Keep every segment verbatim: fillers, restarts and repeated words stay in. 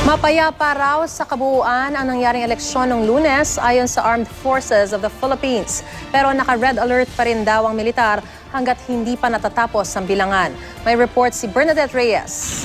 Mapayapa raw sa kabuuan ang nangyaring eleksyon ng Lunes ayon sa Armed Forces of the Philippines. Pero naka-red alert pa rin daw ang militar hanggat hindi pa natatapos ang bilangan. May report si Bernadette Reyes.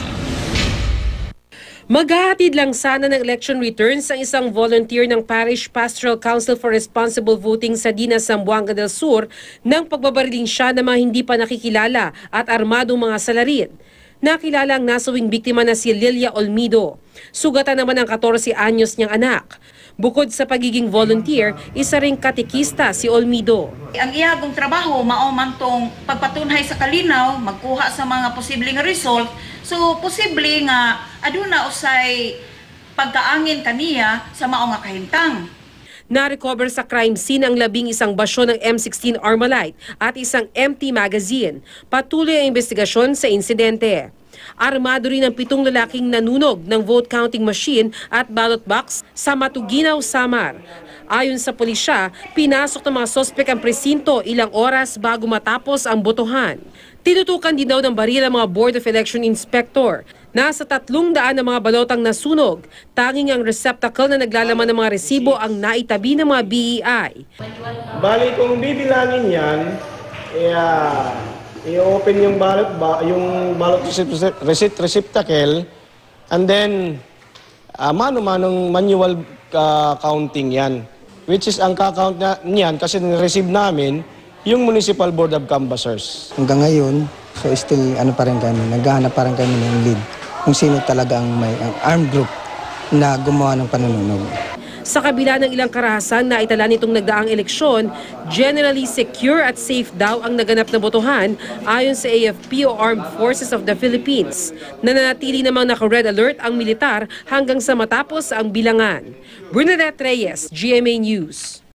Maghahatid lang sana ng election returns ang isang volunteer ng Parish Pastoral Council for Responsible Voting sa Dinas, Zamboanga del Sur nang pagbabariling siya ng mga hindi pa nakikilala at armadong mga salarin. Nakilala ang nasawing biktima na si Lilia Olmido. Sugatan naman ang fourteen anyos niyang anak. Bukod sa pagiging volunteer, isa ring katikista si Olmido. Ang iyagong trabaho mao man tong pagpatunhay sa kalinaw, magkuha sa mga posibleng result. So posible nga aduna usay pagkaangin kaniya sa mao nga kahimtang. Na-recover sa crime scene ang labing isang basyo ng M sixteen Armalite at isang empty magazine. Patuloy ang investigasyon sa insidente. Armado rin ang pitong lalaking nanunog ng vote counting machine at ballot box sa Matuginaw, Samar. Ayon sa pulisya, pinasok ng mga sospek ang presinto ilang oras bago matapos ang botohan. Tinutukan din daw ng baril ang mga Board of Election Inspector. Nasa tatlong daan na mga balotang nasunog. Tanging ang receptacle na naglalaman ng mga resibo ang naitabi ng mga B E I. Bali kung bibilangin yan, uh, i-open yung ballot, ba, yung ballot receipt receptacle, and then uh, mano-manong manual uh, counting yan. Which is ang kakount na niyan kasi receive namin yung Municipal Board of Canvassers. Hanggang ngayon, so still ano pa rin kami, naghahanap pa rin kami ng lead kung sino talaga ang may ang armed group na gumawa ng panununog. Sa kabila ng ilang karahasan na itala nitong nagdaang eleksyon, generally secure at safe daw ang naganap na botohan ayon sa A F P o Armed Forces of the Philippines. Nananatili namang naka-red alert ang militar hanggang sa matapos ang bilangan. Bernadette Reyes, G M A News.